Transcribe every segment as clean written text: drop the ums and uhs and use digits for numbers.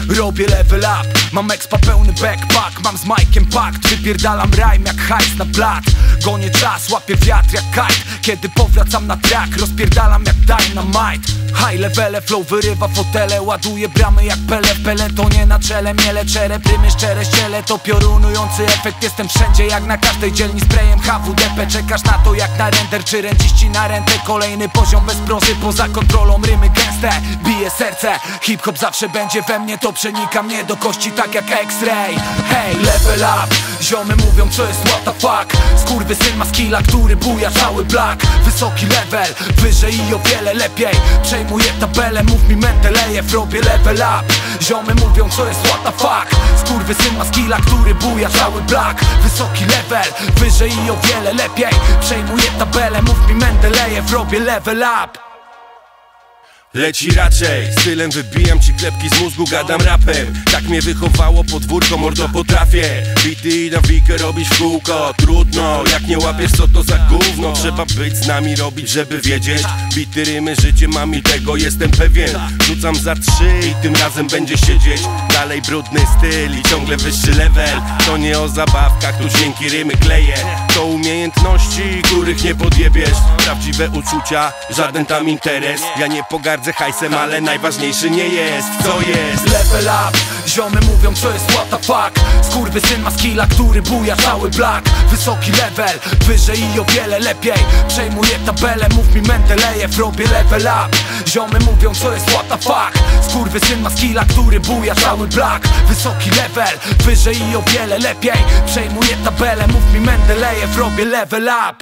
Robię level up, mam expa pełny backpack. Mam z Mike'iem pakt, wypierdalam rhyme jak hajs na blat. Gonię czas, łapię wiatr jak kite. Kiedy powracam na track, rozpierdalam jak dynamite. High levele, flow wyrywa fotele. Ładuję bramy jak pele, w peletonie na czele. Miele czere, prymy szczere, ściele. To piorunujący efekt, jestem wszędzie jak na każdej dzielni. Sprayem HWDP, czekasz na to jak na render. Czy ręciści na rentę, kolejny poziom bez prosy. Poza kontrolą rymy gęste, bije serce. Hip-hop zawsze będzie we mnie, to przenika mnie do kości tak jak X-ray. Hey, level up, ziomy mówią co jest what the fuck. Skurwysyn ma skilla, który buja cały black. Wysoki level, wyżej i o wiele lepiej. Przejmuję tabelę, mów mi Mendelejew, robię level up. Ziomy mówią co jest what the fuck. Skurwysyn ma skilla, który buja cały black. Wysoki level, wyżej i o wiele lepiej. Przejmuję tabelę, mów mi Mendelejew, robię level up. Leci raczej, stylem wybijam ci klepki z mózgu, gadam rapem. Tak mnie wychowało podwórko, mordo potrafię. Bity i nawikę robić w kółko. Trudno, jak nie łapiesz co to za gówno. Trzeba być z nami, robić żeby wiedzieć. Bity rymy, życie mam i tego jestem pewien. Rzucam za 3 i tym razem będzie siedzieć. Dalej brudny styl i ciągle wyższy level. To nie o zabawkach, tu dźwięki rymy kleję. To umiejętności, których nie podjebiesz. Prawdziwe uczucia, żaden tam interes. Ja nie pogardzę hajsem, ale najważniejszy nie jest co jest. Level up, ziomy mówią co jest what the fuck. Skurwysyn ma skilla, który buja cały black. Wysoki level, wyżej i o wiele lepiej. Przejmuję tabelę, mów mi Mendelejew, robię level up. Ziomy mówią co jest what the fuck. Skurwysyn ma skilla, który buja cały black. Wysoki level, wyżej i o wiele lepiej. Przejmuję tabelę, mów mi Mendelejew, robię level up.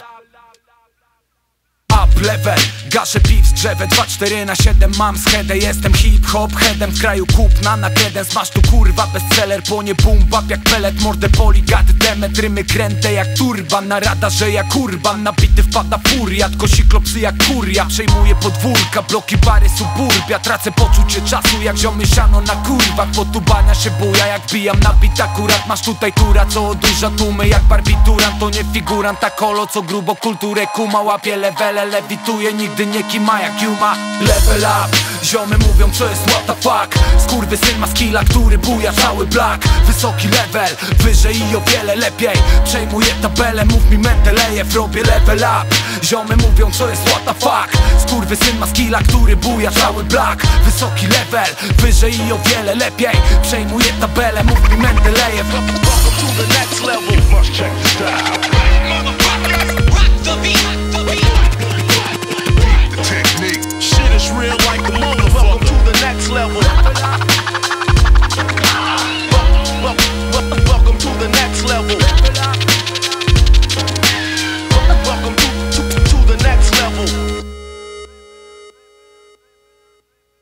Up level, gaszę piw z drzewem 24/7 mam schedę. Jestem hip-hop headem w kraju kupna na kredens. Masz tu kurwa bestseller, płonie boom bap jak pelet. Mordę boli, gad demet, rymy kręte jak turban. Na radarze jak urban, nabity wpada furia. Kosi klopsy jak kuria, przejmuję podwórka. Bloki, bary, suburbia, tracę poczucie czasu jak ziomy siano na kurwach. Potubania się buja jak bijam na bit akurat. Masz tutaj tura, co odurza tłumy jak barbiturant. To nie figurant, ta kolo, co grubo kulturę kuma. Łapie levele, lewituje, nigdy nie kima jak Yuma. Level up, ziomy mówią co jest what the fuck. Skurwysyn ma skilla, który buja cały black. Wysoki level, wyżej i o wiele lepiej. Przejmuję tabelę, mów mi Mendelejew, robię level up. Ziomy mówią co jest what the fuck. Skurwysyn ma skilla, który buja cały black. Wysoki level, wyżej i o wiele lepiej. Przejmuję tabelę, mów mi Mendelejew. Welcome to the next level. Must check the style.